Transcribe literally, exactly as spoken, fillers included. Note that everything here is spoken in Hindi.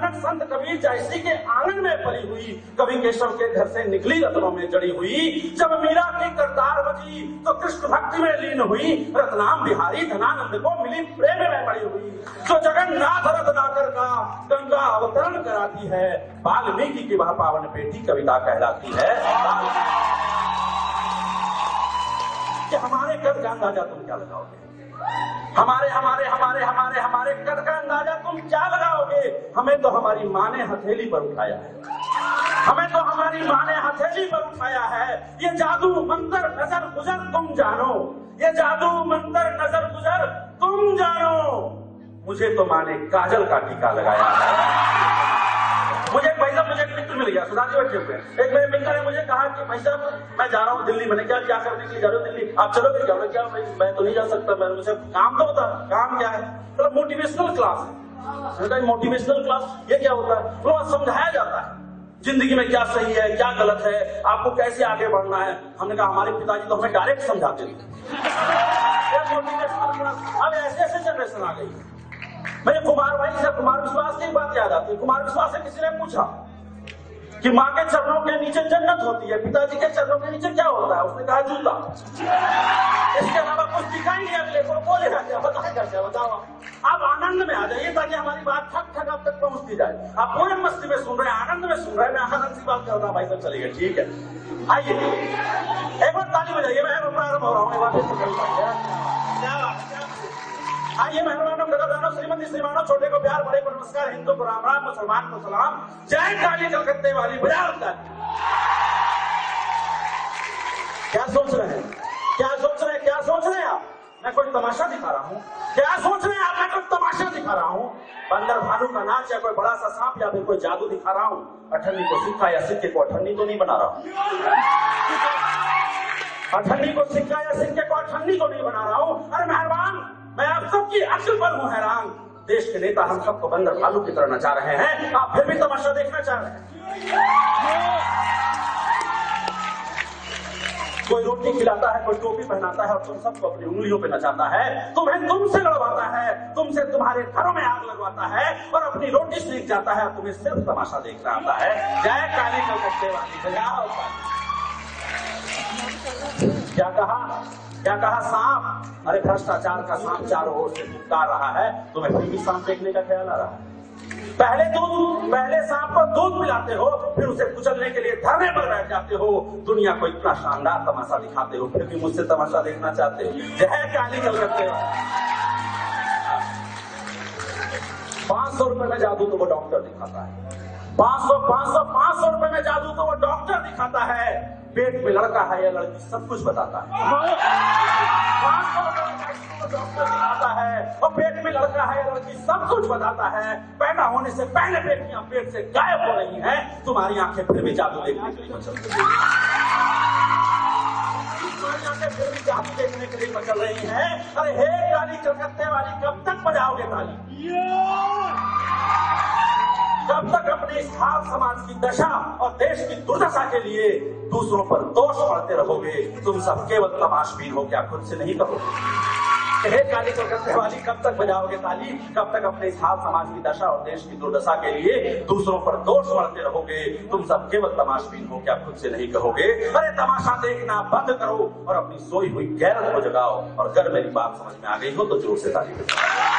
नानक संत कबीर जैसी के आंगन में पली हुई, कवि केशव के घर से निकली रत्नों में जड़ी हुई। जब मीरा की करतार बजी तो कृष्ण भक्ति में लीन हुई, रत्नाम बिहारी धनानंद को मिली प्रेम में पड़ी हुई। जो जगन्नाथ रत्नाकर का गंगा अवतरण कराती है, वाल्मीकि की वह पावन बेटी कविता कहलाती है। कि हमारे कद का अंदाजा तुम क्या लगाओगे? हमारे हमारे हमारे हमारे हमारे कद का अंदाजा तुम क्या लगाओगे? हमें तो हमारी माँ ने हथेली पर उठाया है, हमें तो हमारी माँ ने हथेली पर उठाया है। ये जादू मंतर नजर गुजर तुम जानो, ये जादू मंतर नजर गुजर तुम जानो। मुझे तो माँ ने काजल का टीका लगाया है। मुझे भाई साहब मुझे एक मित्र मिल गया, सुधा जी बैठे हुए, एक मेरे मित्र ने मुझे कहा कि भाई साहब मैं जा रहा हूँ दिल्ली। मैंने क्या क्या करने के लिए जा रहे हो दिल्ली? आप चलोगे क्या? क्या मैं तो नहीं जा सकता। मैंने मुझे काम तो बता, काम क्या है? तो मोटिवेशनल क्लास है। मोटिवेशनल क्लास ये क्या होता है? तो समझाया जाता है जिंदगी में क्या सही है क्या गलत है, आपको कैसे आगे बढ़ना है। हमने कहा हमारे पिताजी तो हमें डायरेक्ट समझाते थे। मोटिवेशनल क्लास अब ऐसे ऐसे जनरेशन आ गई। मेरे कुमार भाई से कुमार विश्वास की बात याद आती है। कुमार विश्वास से किसी ने पूछा कि माँ के चरणों के नीचे जन्नत होती है, पिताजी के चरणों के नीचे क्या होता है? उसने कहा जूता। इसके अलावा कुछ दिखाई नहीं अगले को, बोलेगा क्या, बताएगा क्या? बताओ। आप आनंद में आ जाइए ताकि हमारी बात ठक ठक आप तक पहुंचती जाए। आप पूरे मस्ती में सुन रहे हैं, आनंद में सुन रहे हैं। मैं आनंद से बात कर रहा हूँ भाई साहब, चलिए ठीक है। आइए एक बार ताली बजाइए, मैं प्रारंभ हो रहा हूँ। आइए मेहरबानों गदादानों श्रीमती श्रीमानों, छोटे को प्यार बड़े को नमस्कार, हिंदू को राम राम, मुसलमान को सलाम, जय काली कलकत्ते वाली बजाओ ताली। क्या सोच रहे हैं? क्या सोच रहे हैं? क्या सोच रहे हैं आप? मैं कोई तमाशा दिखा रहा हूँ? क्या सोच रहे हैं आप? मैं कोई तमाशा दिखा रहा हूँ? बंदर भालू का नाच या कोई बड़ा सा सांप या फिर कोई जादू दिखा रहा हूँ? अठन्नी को सिक्का या सिक्के को अठन्नी तो नहीं बना रहा हूँ। अठन्नी को सिक्का या सिक्के को अठन्नी तो नहीं बना रहा हूँ। अरे मेहरबान, मैं आप सबकी अक्ल पर हूँ हैरान। देश के नेता हम सबको बंदर भालू की तरह नचा रहे हैं, आप फिर भी तमाशा देखना चाह रहे हैं। कोई रोटी खिलाता है, कोई टोपी पहनाता है और तुम सबको अपनी उंगलियों पे नचाता है। तुम्हें तुमसे लड़वाता है, तुमसे तुम्हारे घरों में आग लगवाता है और अपनी रोटी सीख जाता है। तुम्हें सिर्फ तमाशा देखना आता है। जय काली कलकत्ते वाली बजाओ। क्या कहा? क्या कहा? सांप। अरे भ्रष्टाचार का सांप चारों ओर से पुकार रहा है, तुम्हें फिर भी सांप देखने का ख्याल आ रहा है। पहले दूध पहले सांप को दूध पिलाते हो, फिर उसे कुचलने के लिए धरने पर बैठ जाते हो। दुनिया को इतना शानदार तमाशा दिखाते हो, फिर भी मुझसे तमाशा देखना चाहते हो। जय काली कलकत्ते। पांच सौ रुपए में जादू तो वो डॉक्टर दिखाता है। पांच सौ पांच सौ पांच सौ रुपए में जादू तो वो डॉक्टर दिखाता है। पेट में लड़का है या लड़की सब कुछ बताता है। पांच सौ रुपए में डॉक्टर दिखाता है और पेट में लड़का है या लड़की सब कुछ बताता है। पैदा होने से पहले बेटियां पेट से गायब हो रही हैं, तुम्हारी आंखें फिर भी जादू देखने के लिए मचल रही हैं। तुम्हारी आंखें फिर भी जादू देखने के लिए मचल रही हैं। अरे हे काली कलकत्ते वाली, कब तक बजाओगे ताली? कब तक अपने इस हाल समाज की दशा और देश की दुर्दशा के लिए दूसरों पर दोष पड़ते रहोगे? तुम सब केवल तमाशबीन हो, क्या खुद से नहीं कहोगे? हे काली कलकत्ते वाली, कब तक बजाओगे ताली? कब तक अपने इस हाल समाज की दशा और देश की दुर्दशा के लिए दूसरों पर दोष पड़ते रहोगे? तुम सब केवल तमाशबीन हो, क्या खुद से नहीं कहोगे? अरे तमाशा देखना बंद करो और अपनी सोई हुई गैरत को जगाओ। और अगर मेरी बात समझ में आ गई हो तो जोर से ताली बजाओ।